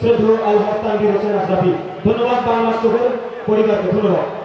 শ্রদ্ধেয় আল হক তানভীর হোসেন আশরাফি। ধন্যবাদ বাংলা চোখের পরিবারকে, ধন্যবাদ।